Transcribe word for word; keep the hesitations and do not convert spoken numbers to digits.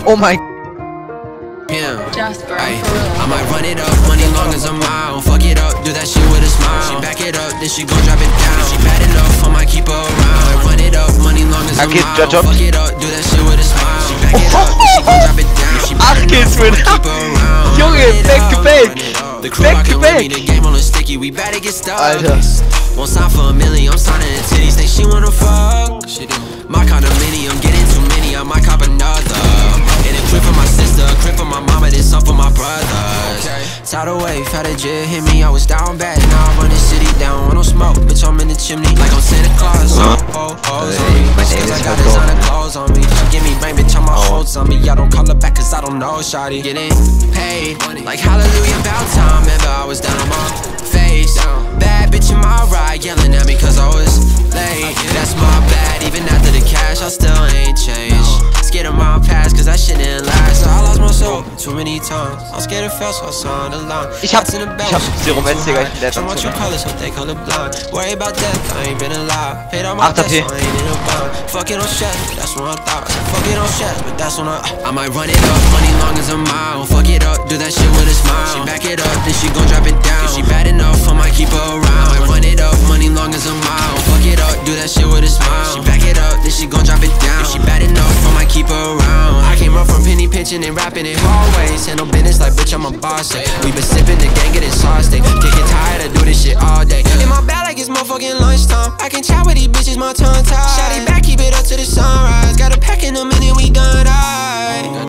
Oh my. Yeah. Ay, I might run it up, money long as a mile. Fuck it up, do that shit with a smile. She back it up, then she gon' drop it down. She bad enough, I might keep her around. I might run it up, money long as a mile. Fuck it up, do that shit with a smile. She back it up, then she gon' drop it down. She bad enough, I might keep her around. Junge, back to back. The crew rockin' with me, the game on the sticky, we better get stuck. Alter. Won't sign for a million, I'm signing the titties. Think she wanna fuck? My condominium, getting too many, I might cop another. And a crib for my sister, a crib for my mama, then some for my brothers. Tidal wave, had a jet hit me, I was down bad. Now I run the city down, I don't smoke, bitch, I'm in the chimney like I'm Santa Claus. Oh, oh, oh, hey, my name is I got designer clothes on me. She give me brain, bitch, I'm a holds on me. I don't call her back cause I don't know, shawty. Getting paid, like hallelujah, about time. Remember I was down on my face. Bad bitch in my ride, yelling at me cause I was late. That's my bad, even after the cash, I still ain't changed. Scared of my past cause that shit didn't last. So I lost my soul too many times. I'm scared of fail, so I signed a line. Ich hab, ich hab Zero Metz, Digga, ich bin der Don't want you colors, so they color blind. Worry about death, I ain't been alive. Paid all my acht A P. debts, so I ain't in a bind. Fuck it on shit, that's when I thought. Fuck it on shit, but that's when I I might run it up, money long as a mile. Fuck it up, do that shit with a smile. She back it up, then she gon' drop it down. If she bad enough, I might keep her around. I might run it up, money long as a mile. Fuck it up, do that shit with a smile. She back it up, then she gon' drop it down. If she bad enough, I might keep her around. I came up from penny pinching and rapping in hallways. Handle business like bitch, I'm a boss. Eh. We been sipping the gang, getting sauce. They getting tired of doing this shit all day. In my bag like it's motherfucking lunchtime. I can chat with these bitches, my tongue tied. Shawty back, keep it up to the sunrise. Got a pack in a minute, we done die.